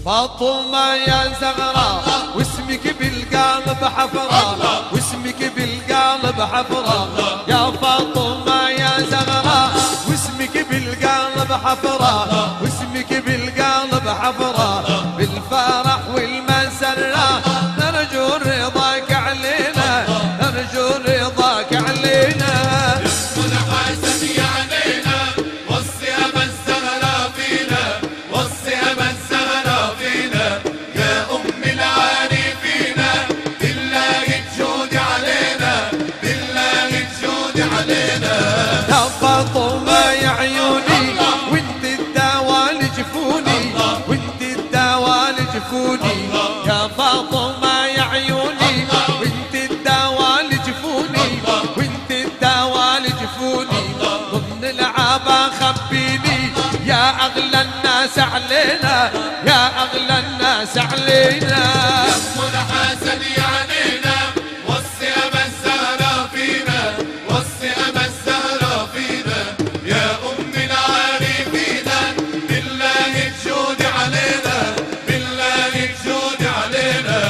فاطمة يا زغرة واسمك بالقلب حفرة، واسمك بالقلب حفرة يا فاطمة يا زغرة، واسمك بالقلب حفرة، واسمك بالقلب حفرة، بالفرح والمسرة نرجو رضاك علينا، نرجو رضاك علينا. يمنا حسن يا علينا وصي أبا الزهرة فينا، وصي أبا الزهرة فينا يا أم العارفين، بالله تجودي علينا، بالله تجودي علينا. يا فاطمة يا عيوني وانت الدواء لجفوني، وانت الدواء لجفوني يا فاطمة يا عيوني، وانت الدواء لجفوني، وانت الدواء لجفوني. ضمن العبا خبيني يا أغلى الناس علينا، يا أغلى الناس علينا. يمنا حسن يا علينا وصي أبا الزهرة فينا، وصي أبا الزهرة فينا يا أم العارفين، بالله تجودي علينا، بالله تجودي علينا.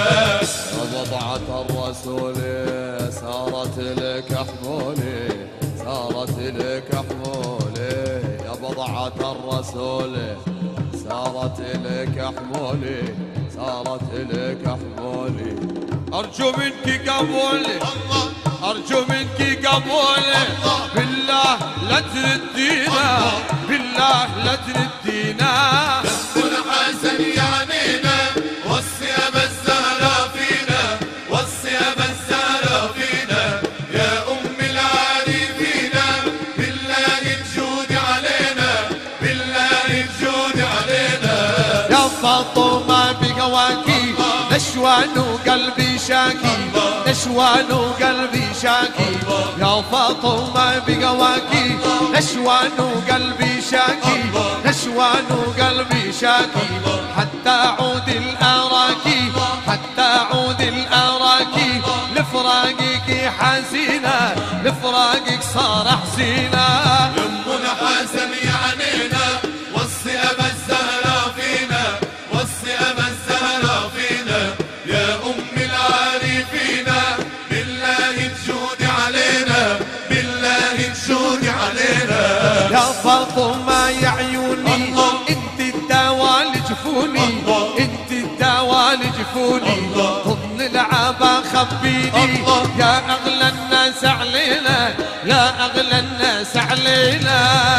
وضعت الرسول سارت لك حمولي، سارت لك حمولي يا بضعة الرسول، سارت لك حمولي، سارت لك حمولي. أرجو منك قبولي، أرجو منك قبولي، بالله لا تردينا، بالله لا تردينا. يمنا حسن يا علينا وصي أبا الزهرة فينا، وصي أبا الزهرة فينا يا أم العارفين، بالله تجودي علينا، بالله تجودي علينا. يا فاطمة بقواكي نشوان وقلبي شاكي، نشوان وقلبي شاكي يا فاطمة بقواكي نشوان وقلبي شاكي، نشوان وقلبي شاكي حتى أعود الأراكي، حتى أعود الأراكي لفراقك حزينة، لفراقك صار حزينة. يمنا حسن يا علينا وصي أبا الزهرة فينا، وصي أبا الزهرة فينا يا أم العارفين، بالله تجودي علينا، بالله تجودي علينا. يا فاطمة يا عيوني انت الدواء لجفوني، انت الدواء لجفوني. ضمن العبا خبيني يا أغلى الناس علينا، يا أغلى الناس علينا.